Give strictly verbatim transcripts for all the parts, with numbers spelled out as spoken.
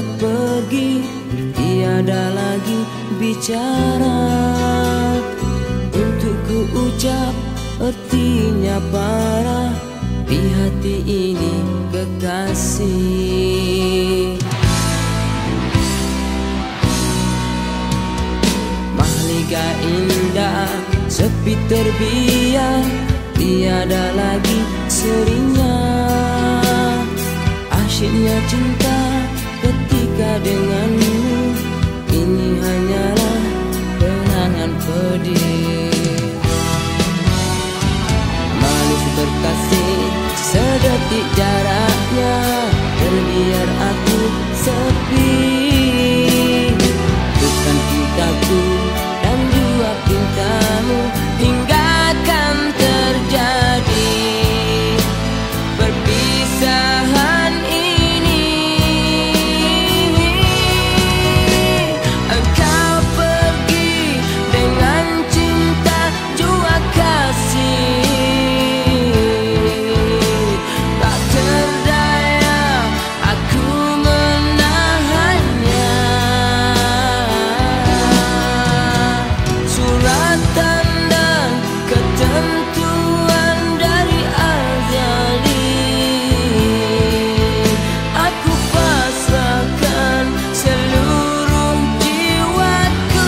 saat pergi, tiada lagi bicara untuk ku ucap artinya parah di hati ini kekasih. Mahligai indah sepi terbiar, tiada lagi serinya. Asyiknya cinta ketika denganmu, ini hanyalah kenangan pedih. Manis terkasih, sedetik jaraknya, terbiar aku sepi. Bukan cintaku dan dua pintamu hingga akan terjadi perpisahan ini. Engkau pergi dengan cinta jua kasih, tak terdaya aku menahannya. Suratan dan ketentuan dari azali, aku pasrahkan seluruh jiwaku.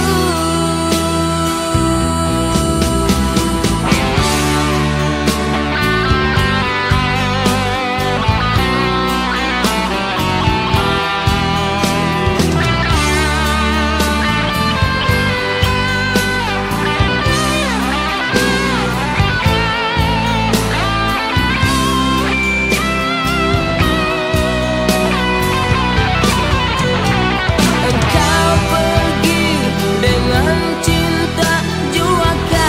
Engkau pergi dengan cinta jua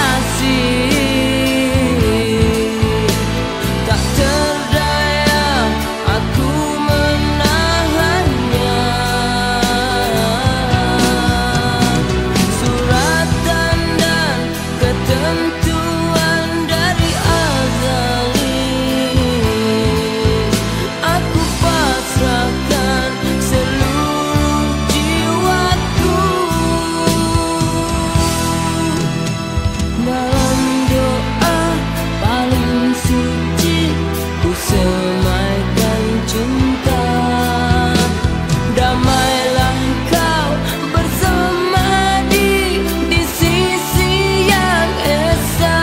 kasih, tak terdaya aku menahannya. Suratan dan ketentuan dari azali, aku pasrahkan seluruh jiwaku. Dalam doa paling suci ku semaikan cinta, damailah kau bersemadi di sisi yang esa.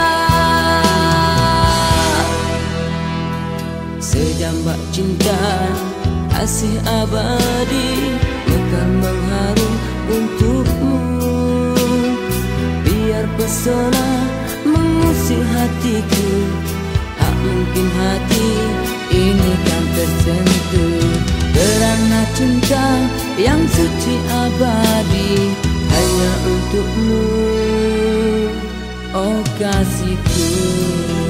Sejambak cinta kasih abadi mekar mengharum untukmu. Biar pesona mengusik hatiku, tak mungkin hati ini kan tersentuh. Kerana cinta yang suci abadi hanya untukmu, oh kasihku.